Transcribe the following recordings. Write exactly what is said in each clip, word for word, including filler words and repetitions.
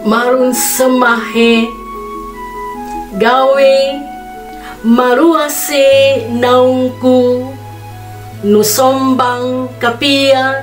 marun semahe gawe maruase naungku nusombang kapia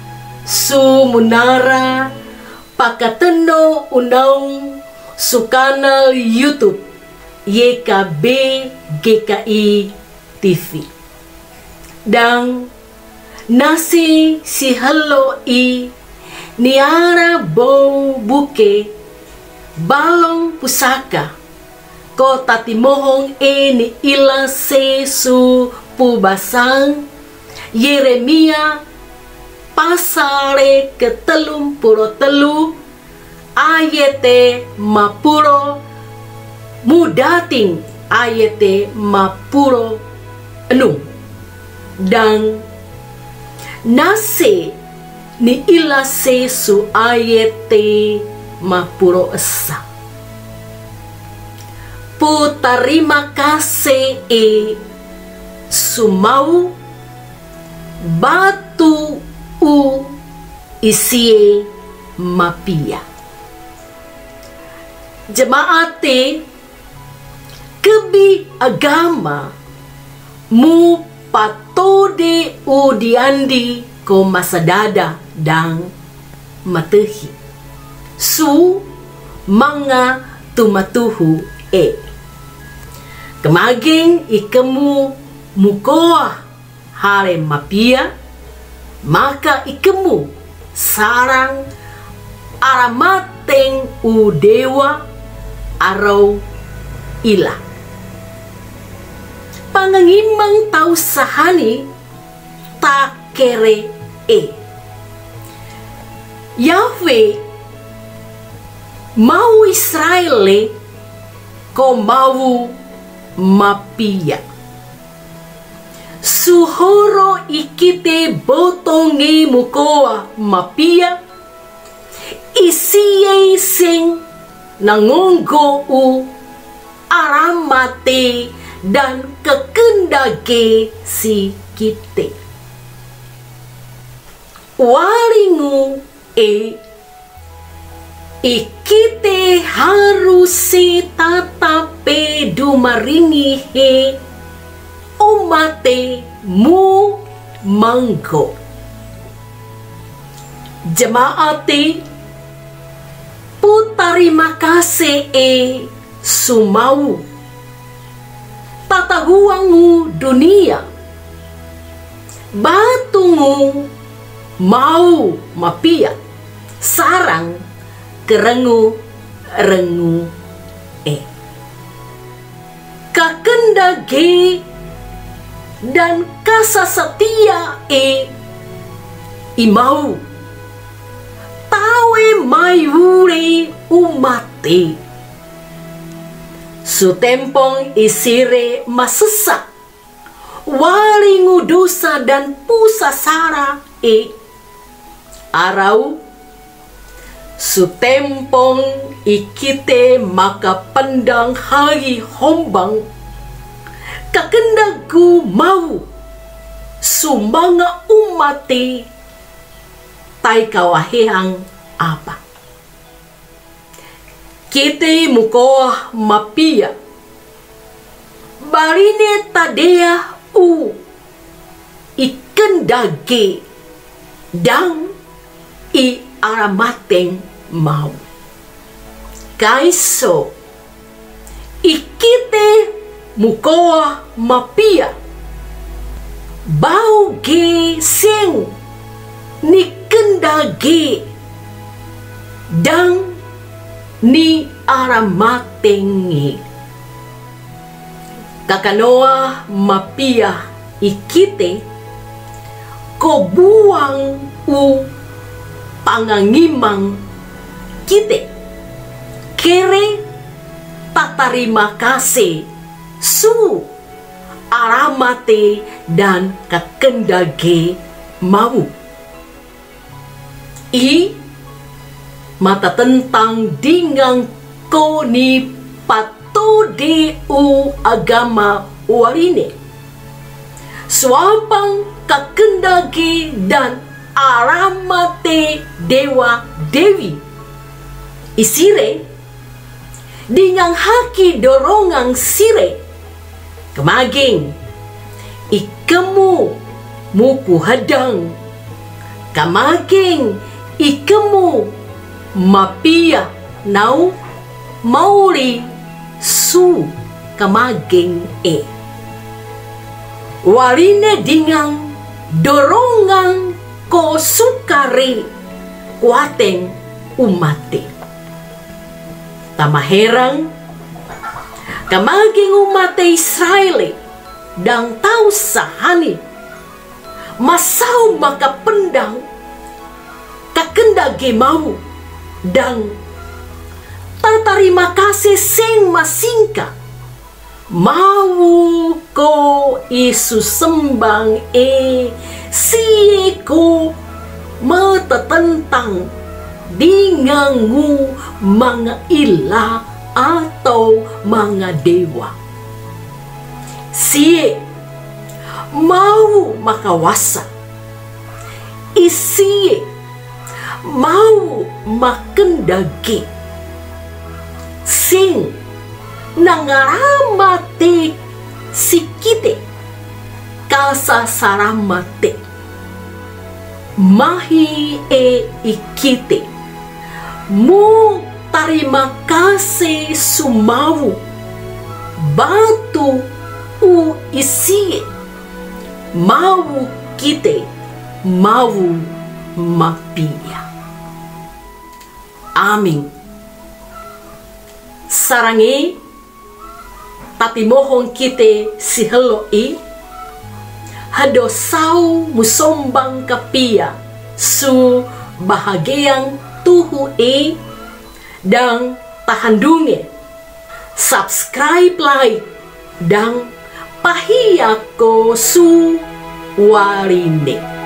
sumunara pakateno unaung su kanal YouTube Y K B G K I T V dan nasi si hello i niara bau buke balong pusaka kota timohong ini ila sesu pubasang Yeremia pasare ketelum puro telu ayete mapuro mudating ayete mapuro enung dan nase ni ila sesu ayete mapuro esa putarima kasih e sumau batu u isie mapia jemaate kebi agama mu patode u diandi ko masadada dan matehi su manga tumatuhu e kemaging ikemu mukoa hare mapia maka ikemu sarang aramateng u dewa arau ila pangangimang tau sahani tak kere e Yahweh mau Israel ko mau mapia suhoro ikite botongi mukoa mapia isiye sing nangonggo u aramate dan kekendage si kite waringu e ikite harusi tatape dumaringi he umate mu manggo jemaate putarima kasih e sumau tatahuangu dunia batungu mau mapia sarang kerengu-rengu e kakendage dan kasa setia e imau tawe mayure umate sutempong isire masesa waringu dosa dan pusasara e arau sutempong ikite maka pendang hari hombang kakendagu mau sumanga umate tai kawahehang apa kite mukoah mapia barine tadea u ikendage dan i aramateng mau kaiso ikite mukoa mapia bau ge sing ni kendage dan ni aramatengi kakanoa mapia ikite ko buang u pangangimang kite kere tatarima kasih su aramate dan kakendage mau i mata tentang dingang ko ni patode u agama warine swapang kakendage dan aramate dewa dewi isire dengan haki dorongan sire kemaging ikemu muku hadang kamaging ikemu mapia nau mauri su kamaging e warine dengan dorongan ko sukari kuateng umate tamaherang kamaging umate Israel dan tahu sahani masau maka pendang kakenda gemau dan terima kasih sing masingka mau ko isu sembang e si ko mata tentang denganmu mga ilah atau mga dewa si mau makawasa isi mau makendagi sing nangaramate sikite kasa saramate mahi e ikite mu terima kasih sumawu batu u isi mau kite mau mapia amin sarangi tapi mohon kita si heloi hado sau musombang kapia su bahagian tuhu e dan tahandunge subscribe like dan pahiyako su warine.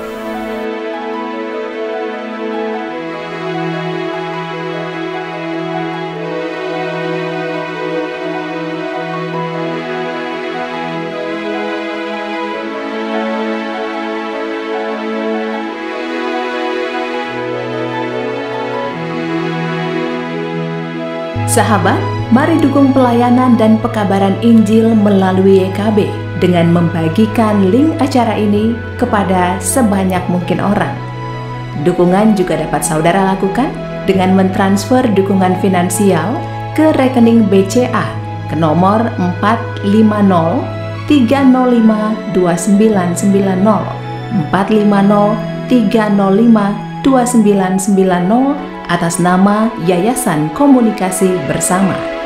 Sahabat, mari dukung pelayanan dan pekabaran Injil melalui Y K B dengan membagikan link acara ini kepada sebanyak mungkin orang. Dukungan juga dapat saudara lakukan dengan mentransfer dukungan finansial ke rekening B C A ke nomor empat lima nol tiga nol lima dua sembilan sembilan nol empat lima nol tiga nol lima dua sembilan sembilan nol atas nama Yayasan Komunikasi Bersama.